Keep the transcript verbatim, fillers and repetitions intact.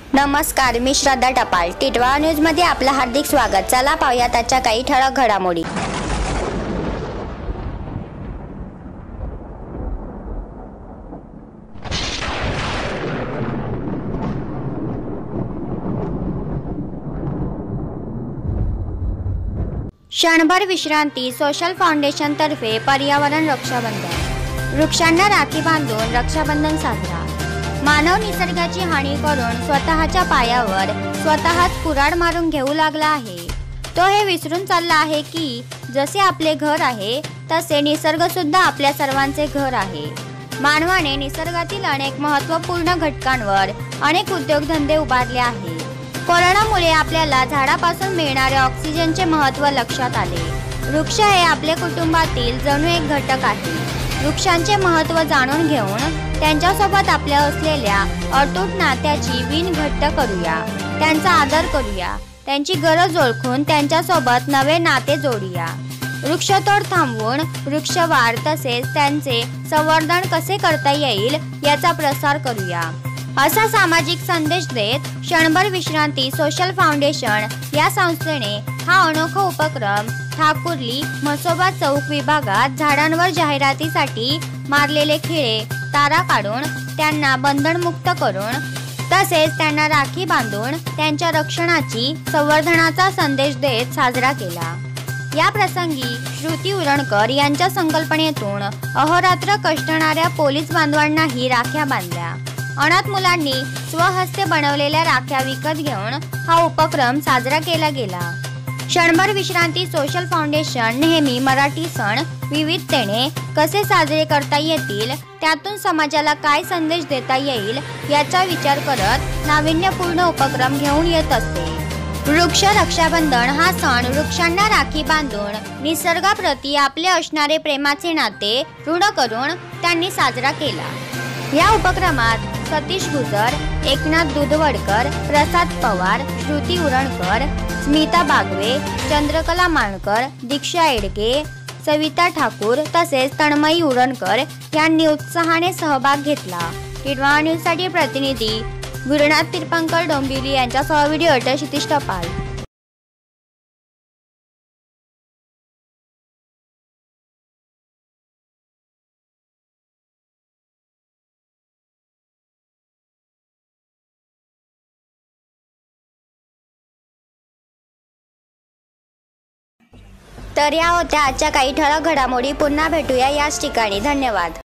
नमस्कार, मी श्रद्धा टपाल. टिटवाळा न्यूज मध्ये आपलं हार्दिक स्वागत. चला पाहूया त्याच्या काही ठळक घडामोडी. क्षणभर विश्रांती सोशल फाउंडेशन तर्फे पर्यावरण रक्षाबंधन. वृक्षांना राखी बांधून रक्षाबंधन साजरा. मानव निसर्गाची हानी करून स्वतःच्या पायावर स्वतःच कुऱ्हाड मारून घेऊ लागला आहे. तो हे विसरून चालला आहे की जसे आपले घर आहे तसे निसर्ग सुद्धा आपल्या सर्वांचे घर आहे. मानवाने निसर्गातील अनेक महत्त्वपूर्ण घटकांवर अनेक उद्योगधंदे उभारले आहेत. कोरोनामुळे आपल्याला झाडापासून मिळणारे ऑक्सिजनचे महत्त्व लक्षात आले. वृक्ष हे आपल्या कुटुंबातील जणू एक घटक आहे. वृक्षांचे महत्त्व जाणून घेऊन त्यांच्यासोबत आपल्या असलेल्या अतूट नात्याची वीण घट्ट करूया. त्यांचा आदर करूया. त्यांची गरज ओळखून त्यांच्यासोबत नवे नाते जोडूया. वृक्षतोड थांबवून वृक्षवाढ तसेच त्यांचे संवर्धन कसे करता येईल याचा प्रसार करूया, असा सामाजिक संदेश देत क्षणभर विश्रांती सोशल फाउंडेशन या संस्थेने हा अनोखा उपक्रम ठाकुर्ली म्हसोबा चौक विभागात झाडांवर जाहिरातीसाठी मारलेले खिळे तारा काढून त्यांना बंधनमुक्त करून तसेच त्यांना राखी बांधून त्यांच्या रक्षणाची संवर्धनाचा संदेश देत साजरा केला. या प्रसंगी श्रुती उरणकर यांच्या संकल्पनेतून अहोरात्र कष्टणाऱ्या पोलीस बांधवांनाही राख्या बांधल्या. अनाथ मुलांनी स्वहस्ते बनवलेल्या राख्या विकत घेऊन हा उपक्रम साजरा केला गेला. क्षणभर विश्रांती सोशल फाउंडेशन नेहमी मराठी सण विविधतेने कसे साजरे करता येतील, त्यातून समाजाला काय संदेश देता येईल याचा विचार करत नाविन्यपूर्ण उपक्रम घेऊन येत असते. वृक्ष रक्षाबंधन हा सण वृक्षांना राखी बांधून निसर्गाप्रती आपले असणारे प्रेमाचे नाते ऋण करून त्यांनी साजरा केला. या उपक्रमात सतीश गुजर, एकनाथ दुधवडकर, प्रसाद पवार, श्रुती उरणकर, स्मिता बागवे, चंद्रकला मानकर, दीक्षा एडगे, सविता ठाकूर तसेच तन्मयी उरणकर यांनी उत्साहाने सहभाग घेतला. टिटवाळा न्यूजसाठी प्रतिनिधी गुरुनाथ तीर्थंकर डोंबिवली यांच्यासह व्हिडिओ एडिटर क्षितिज टपाल. तर या होत्या आजच्या काही ठळक घडामोडी. पुन्हा भेटूया याच ठिकाणी. धन्यवाद.